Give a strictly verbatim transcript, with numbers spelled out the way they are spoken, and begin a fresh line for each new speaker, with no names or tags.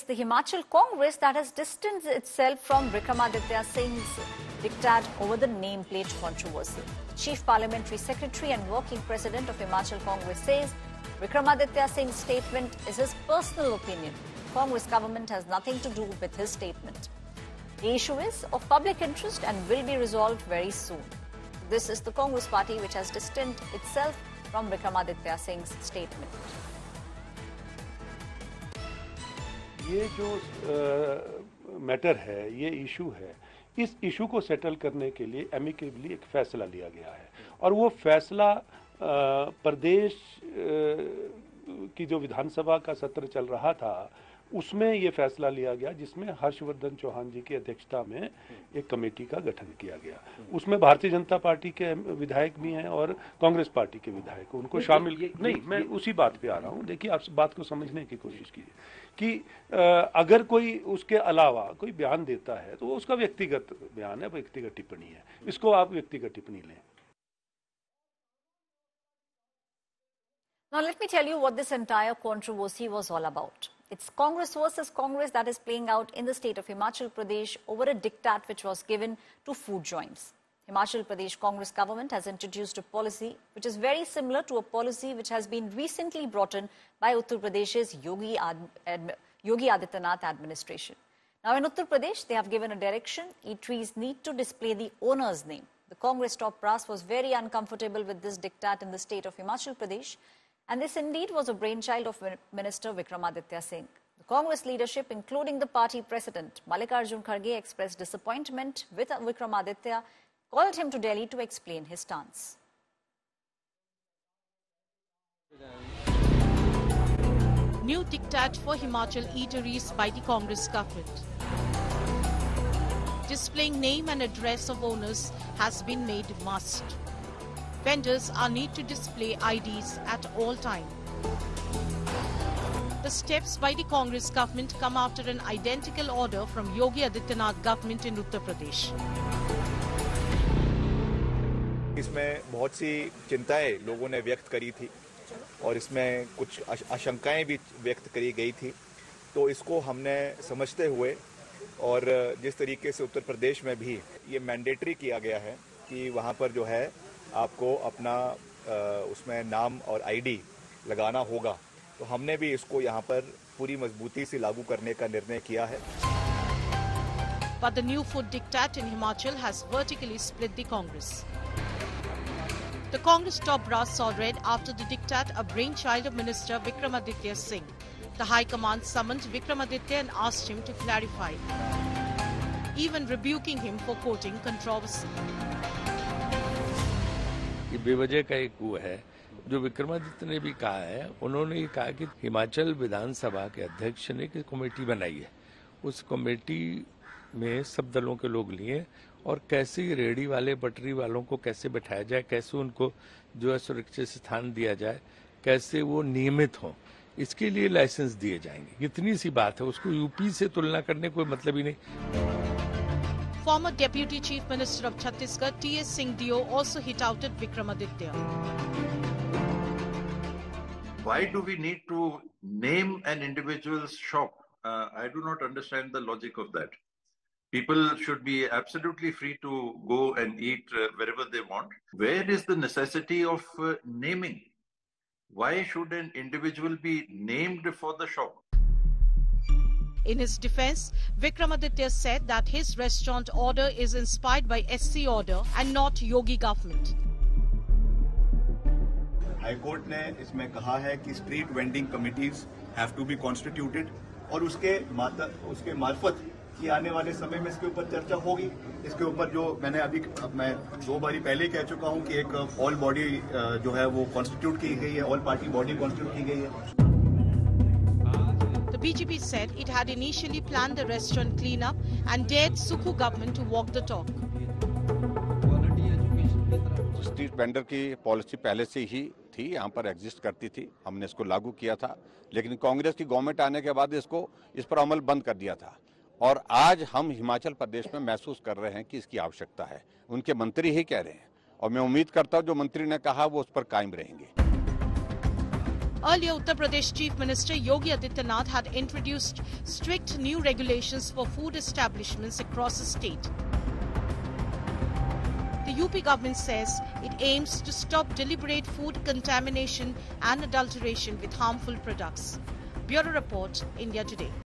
the Himachal Congress that has distanced itself from Vikramaditya Singh's diktat over the nameplate controversy. The Chief Parliamentary Secretary and Working President of Himachal Congress says Vikramaditya Singh's statement is his personal opinion. The Congress government has nothing to do with his statement. The issue is of public interest and will be resolved very soon. This is the Congress party which has distanced itself from Vikramaditya Singh's statement.
ये जो matter है, ये issue है, इस issue को settle करने के लिए एमिकेबली एक फैसला लिया गया है और वो फैसला प्रदेश की जो विधानसभा का सत्र चल रहा था उसमें ये फैसला लिया गया जिसमें हर्षवर्धन चौहान जी की अध्यक्षता में एक कमेटी का गठन किया गया। उसमें भारतीय जनता पार्टी के विधायक भी हैं और कांग्रेस पार्टी के विधायक, उनको शामिल नहीं, मैं उसी बात पे आ रहा हूँ। देखिए, आप बात को समझने की कोशिश कीजिए कि अगर कोई उसके अलावा कोई बयान देता है तो वो उसका व्यक्तिगत बयान है, व्यक्तिगत टिप्पणी है, इसको आप व्यक्तिगत टिप्पणी लें।
Now let me tell you what this entire controversy was all about. It's Congress versus Congress that is playing out in the state of Himachal Pradesh over a diktat which was given to food joints. Himachal Pradesh Congress government has introduced a policy which is very similar to a policy which has been recently brought in by Uttar Pradesh's Yogi, Ad Yogi Adityanath administration. Now in Uttar Pradesh, they have given a direction: eateries need to display the owner's name. The Congress top brass was very uncomfortable with this diktat in the state of Himachal Pradesh. And this indeed was a brainchild of Minister Vikramaditya Singh. The Congress leadership, including the party president, Mallikarjun Kharge, expressed disappointment with Vikramaditya, called him to Delhi to explain his stance.
New diktat for Himachal eateries by the Congress government. Displaying name and address of owners has been made must. Vendors are need to display I Ds at all time. The steps by the Congress government come after an identical order from Yogi Adityanath government in Uttar Pradesh.
इसमें बहुत सी चिंताएं लोगों ने व्यक्त करी थी और इसमें कुछ आशंकाएं भी व्यक्त करी गई थी, तो इसको हमने समझते हुए और जिस तरीके से उत्तर प्रदेश में भी ये मैंडेटरी किया गया है कि वहाँ पर जो है आपको अपना उसमें नाम और आईडी लगाना होगा, तो हमने भी इसको यहाँ पर पूरी मजबूती से लागू करने का निर्णय किया है।
But the new food diktat in Himachal has vertically split the Congress. The Congress top brass saw red after the diktat, a brainchild of Minister Vikramaditya Singh. The High Command summoned Vikramaditya and asked him to clarify, even rebuking him for quoting controversy.
ये बेवजह का एक वो है जो विक्रमादित्य ने भी कहा है। उन्होंने ये कहा कि हिमाचल विधानसभा के अध्यक्ष ने एक कमेटी बनाई है, उस कमेटी में सब दलों के लोग लिए और कैसे रेहड़ी वाले पटरी वालों को कैसे बैठाया जाए, कैसे उनको जो है सुरक्षित स्थान दिया जाए, कैसे वो नियमित हों, इसके लिए लाइसेंस दिए जाएंगे। इतनी सी बात है, उसको यूपी से तुलना करने कोई मतलब ही नहीं।
Former Deputy Chief Minister of Chhattisgarh, T S Singhdeo, also hit out at Vikramaditya.
Why do we need to name an individual's shop? Uh, I do not understand the logic of that. People should be absolutely free to go and eat uh, wherever they want. Where is the necessity of uh, naming? Why should an individual be named for the shop?
In his defense, Vikramaditya said that his restaurant order is inspired by S C order and not Yogi government.
High Court ने इसमें कहा है कि street vending committees have to be constituted और उसके उसके मार्फत कि आने वाले समय में इसके ऊपर चर्चा होगी। इसके ऊपर जो मैंने अभी मैं दो बारी पहले कह चुका हूं कि एक ऑल बॉडी जो है वो कॉन्स्टिट्यूट की गई है, ऑल पार्टी बॉडी कॉन्स्टिट्यूट की गई है।
The B J P said it had initially planned the restaurant cleanup and dared Sukhu government to walk the talk.
Street vendor की पॉलिसी पहले से ही थी, यहाँ पर एग्जिस्ट करती थी, हमने इसको लागू किया था, लेकिन कांग्रेस की गवर्नमेंट आने के बाद इसको इस पर अमल बंद कर दिया था और आज हम हिमाचल प्रदेश में महसूस कर रहे हैं कि इसकी आवश्यकता है। उनके मंत्री ही कह रहे हैं और मैं उम्मीद करता हूं जो मंत्री ने कहा वो उस पर कायम रहेंगे।
Earlier, Uttar Pradesh Chief Minister Yogi Adityanath had introduced strict new regulations for food establishments across the state. The U P government says it aims to stop deliberate food contamination and adulteration with harmful products. Bureau Report, India Today.